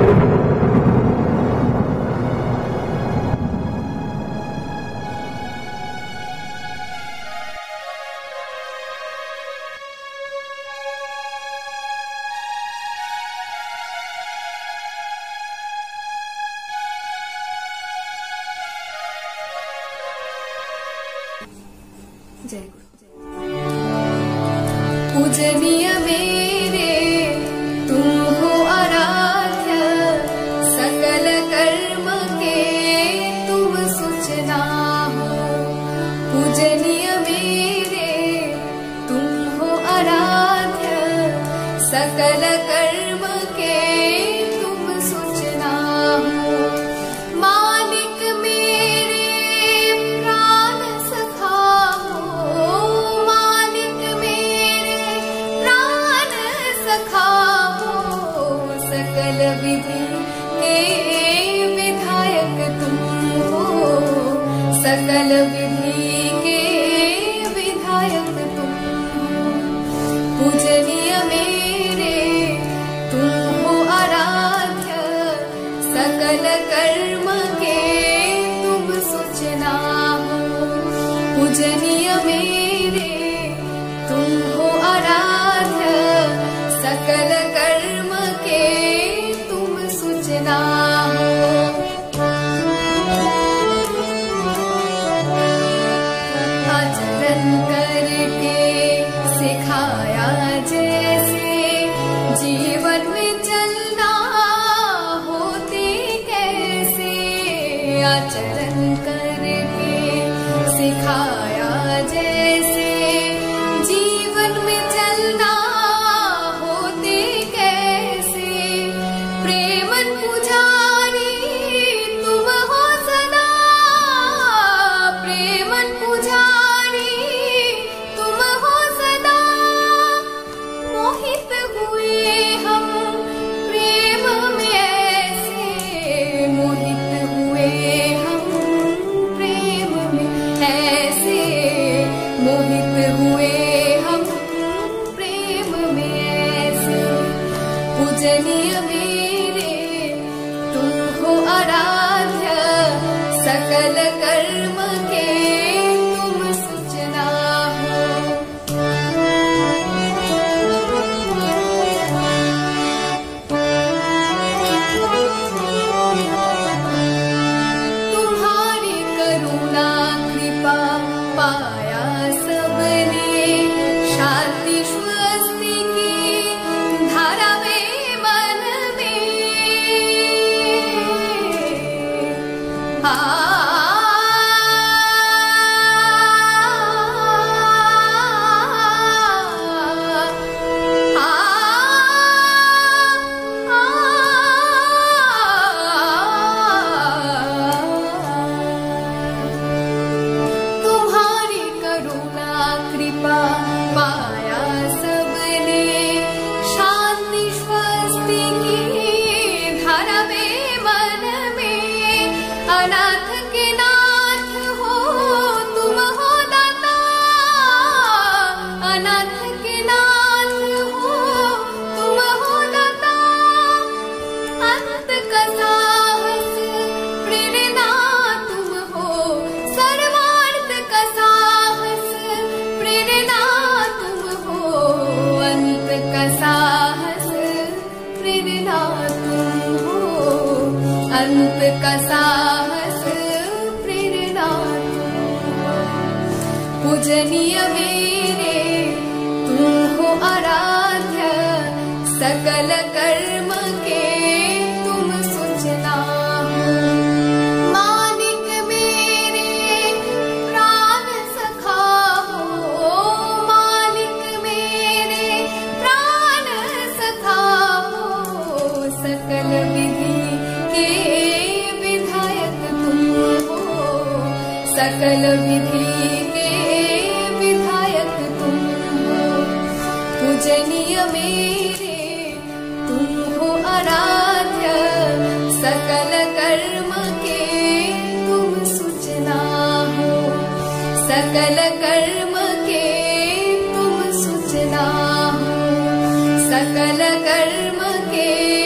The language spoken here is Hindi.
जय गुरु। पूजनीय मेरे तुम हो आराध्य, सकल कर्म के तुम सूचना हो। पूजनीय मेरे तुम हो आराध्य, सकल कर्म के तुम सूचना हो। मालिक मेरे प्राण सखा हो, मालिक मेरे प्राण सखा हो। सकल विधि के विधायक तुम हो, सकल विधि के विधायक तुम हो। पूजनीय मेरे तुम हो आराध्य, सकल कर्म के तुम सूचना हो। पूजनीय मेरे तुम हो आराध्य, सकल कर्म के तुम सूचना हो। आचरण करके सिखाया जैसे, जीवन में चलना होते कैसे। आचरण करके सिखाया जैसे, जीवन में चलना होते कैसे। प्रेमन पुजारी तुम हो सदा, प्रेमन पुजारी तुम हो सदा। मोहित हुए हम प्रेम में ऐसे, मोहित हुए हम प्रेम में ऐसे। मोहित हुए हम प्रेम में ऐसे। पूजनीय मेरे तुम हो आराध्य, सकल कर्म के तुम सूचना हो। तुम्हारी करुणा कृपा पाया सबने, शांति स्वस्ति की धारा में मन में। तुम्हारी करुणा कृपा पाया सबने, शांति स्वस्ति की धारा में मन में। अनाथ के नाथ हो तुम हो दाता, अनाथ के नाथ हो तुम हो दाता। अंत का साहस प्रेरणा तुम हो, सर्वार्थ का साहस प्रेरणा तुम हो। अंत का साहस प्रेरणा तुम हो, अंत का साहस प्रेरणा तुम हो। पूजनीय मेरे तुम हो आराध्य, सकल कर्म के तुम सूचना हो। मालिक मेरे प्राण सखा हो, मालिक मेरे प्राण सखा हो। सकल विधि के विधायक तुम हो, सकल विधि के विधायक तुम हो। पूजनीय मेरे तुम हो आराध्य, सकल कर्म के तुम सूचना हो। सकल कर्म के तुम सूचना हो, सकल कर्म के